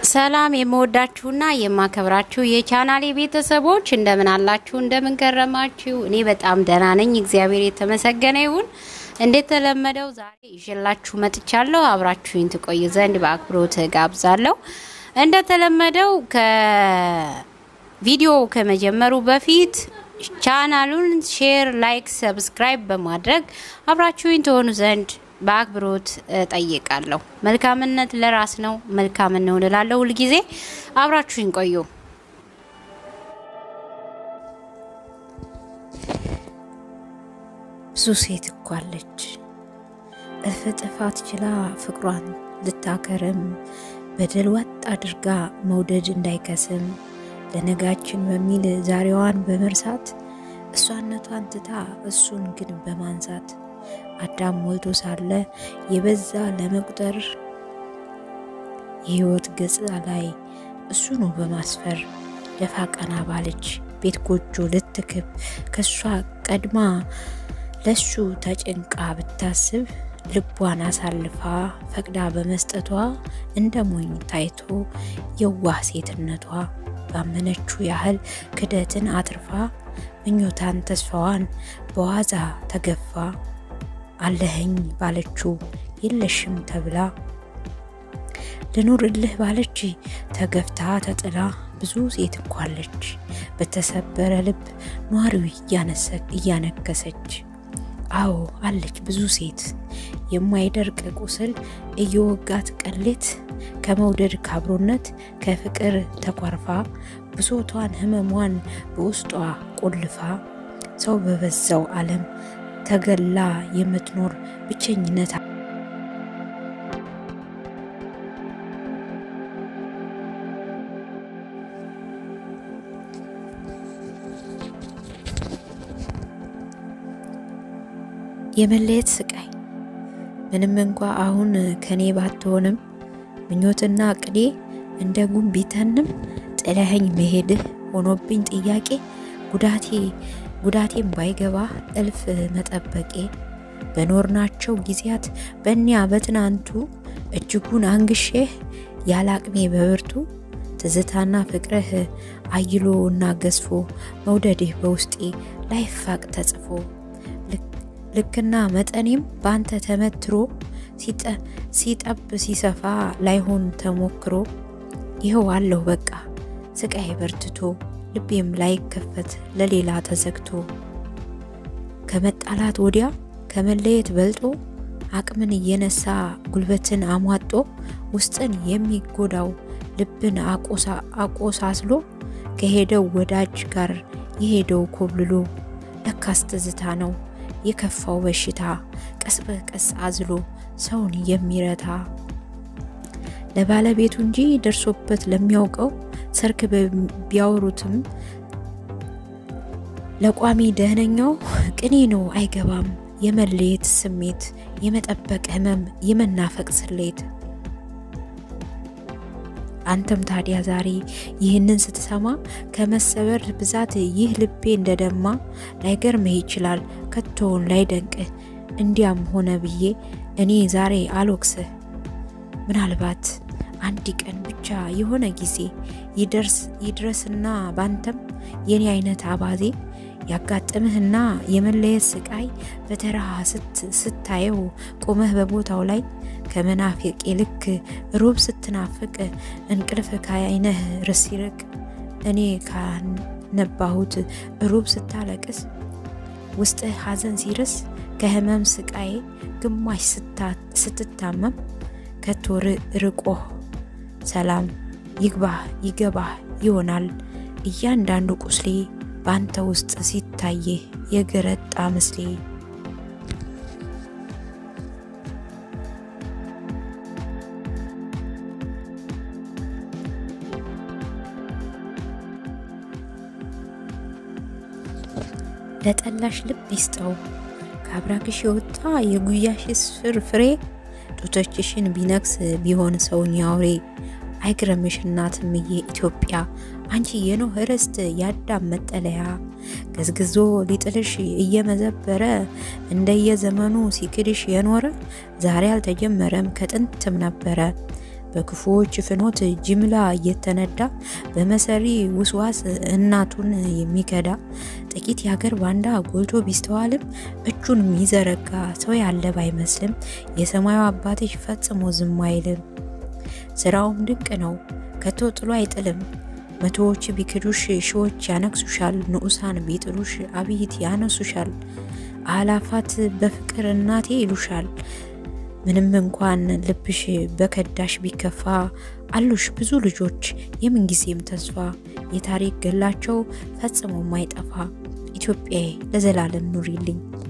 ሰላም የምወዳችሁና የማከብራችሁ የቻናሌ ቤተሰቦች እንደምን አላችሁ እንደምን ከረማችሁ እኔ በጣም ደህና ነኝ እግዚአብሔር የተመሰገነ ይሁን እንደተለመደው ዛሬ ይዤላችሁ መጥቻለሁ አብራችሁኝ ትቆዩ ዘንድ በአክብሮት ጋብዛለሁ እንደተለመደው ከቪዲዮ ከመጀመሩ በፊት ቻናሉን ሼር ላይክ ሰብስክራይብ በማድረግ አብራችሁኝ ትሆኑ ዘንድ በአክብሮት ጠይቃለሁ መልካምነት ለራስ ነው መልካምነት ነው እላለሁ ሁሉ ጊዜ አብራችሁኝ ቆዩ ብዙ ሴት እኮ አለች እልፍ ጥፋት ችላ ፍቅሯን ልታከርም በደል ወጥ አድርጋ መውደድ እንዳይከስም ለነጋችን በሚል ዛሬዋን በመርሳት እሷነቷን ትታ እሱን ግን በማንሳት አዳም ሞልቶ ሳለ የበዛ ለመቁጠር የህይወት ገጽ ላይ እሱ ነው በማስፈር ደፋ ቀና ባለች ቤት ጎጆ ልትክብ ከሷ ቀድማ ለሱ ተጨንቃ ብታስብ ልቧን አሳልፋ ፈቅዳ በመስጠቷ እንደሞኝ ታይቶ የዋህ ሴትነቷ ባመነችው ያህል ክደትን አትርፋ ምኞታን ተስፋዋን በዋዛ ተገፋ አለህኝ ባለችው የለሽም ተብላ ለኑርልህ ባለች ተገፍታ ተጥላ ብዙ ሴት እንኳለች በተሰበረ ልብ ኗሪው እያነከሰች አዎ አለች ብዙ ሴት የማይደርቅ ቁስል እየወጋት ቀሌት ከመውደድ ካብሮነት ከፍቅር ተቋርፋ ብሶቷን ህመሟን በውስጧ ቆልፋ ሰው በበዛው ዓለም ተገላ የምትኖር ብቸኝነት የመለየት ስቃይ ምንም እንኳን አሁን ከኔ ባትሆንም ምኞትና ቅዴ እንደ ጉም ቢተንም ጥለኸኝ መሄድህ ሆኖብኝ ጥያቄ ጉዳቴም ባይገባ እልፍ መጠበቄ በኖርናቸው ጊዜያት በእኛ በትናንቱ እጅጉን አንግሼህ ያላቅሜ በብርቱ ትዝታና ፍቅርህ አይሎና ገዝፎ መውደድህ በውስጤ ላይፋቅ ተጽፎ ልክና መጠኔም ባንተ ተመትሮ ሲጠብ ሲሰፋ ላይሆን ተሞክሮ ይሄው አለው በቃ ስቃይ በርትቶ ልቤም ላይ ከፈት ለሌላ ተዘግቶ ከመጣላት ወዲያ ከመለየት በልጦ አቅምን እየነሳ ጉልበትን አሟጦ ውስጥን የሚጎዳው ልብን አቆሳስሎ ከሄደው ወዳጅ ጋር የሄደው ኮብልሎ ለካስ ትዝታ ነው የከፋው በሽታ ቀስ በቀስ አዝሎ ሰውን የሚረታ ለባለቤቱ እንጂ ደርሶበት ለሚያውቀው ሰርክ ቢያወሩትም ለቋሚ ደህነኛው ቅኔ ነው አይገባም የመለየት ስሜት የመጠበቅ ህመም የመናፈቅ ስሌት አንተም ታዲያ ዛሬ ይህንን ስትሰማ ከመሰበር ብዛት ይህ ልቤ እንደደማ ላይገርምህ ይችላል ከቶውን ላይደንቅህ እንዲያም ሆነ ብዬ እኔ ዛሬ አልወቅስህ ምናልባት አንድ ቀን ብቻ የሆነ ጊዜ ይድረስና ባንተም የኔ አይነት አባዜ ያጋጥምህና የመለየት ስቃይ በተራህ ስታየው ቆመህ በቦታው ላይ ከመናፍቅ ልክ ሩብ ስትናፍቅ እንቅልፍ ካይነህ ርሲርቅ እኔ ካነባሁት ሩብ ስታለቅስ ውስጥ ሐዘን ሲርስ ከህመም ስቃይ ግማሽ ስትታመም ከቶር ርቆህ ሰላም ይገባህ ይሆናል እያንዳንዱ ቁስሌ ባንተ ውስጥ ሲታየ የገረጣ ምስሌ ለጠላሽ ልብ ይስጠው ካብራክሽ የወጣ የጉያሽስ ፍሬ ጡቶችሽን ቢነክስ ቢሆን ሰውን ያውሬ አይግረምሽ እናትምዬ ኢትዮጵያ አንቺ የኖህ ርስት ያዳም መጠለያ ገዝግዞ ሊጥልሽ እየመዘበረ እንደየዘመኑ ሲክድሽ የኖረ ዛሬ አልተጀመረም ከጥንትም ነበረ በክፉዎች ፍኖት ጅምላ እየተነዳ በመሰሪ ውስዋስ እናቱን የሚከዳ ጥቂት ያገር ባንዳ ጎልቶ ቢስተዋልም እጁን የሚዘረጋ ሰው ያለ ባይመስልም የሰማዩ አባትሽ ፈጽሞ ዝም አይልም። ስራውም ድንቅ ነው ከቶ ጥሎ አይጥልም። መቶዎች ቢክዱሽ ሺዎች ያነክሱሻል ንዑሳን ቢጥሉሽ አብይት ያነሱሻል አላፋት በፍቅር እናቴ ይሉሻል። ምንም እንኳን ልብሽ በከዳሽ ቢከፋ አሉሽ ብዙ ልጆች የምንጊዜም ተስፋ የታሪክ ገላቸው ፈጽሞ ማይጠፋ ኢትዮጵያዬ ለዘላለም ኑሪልኝ።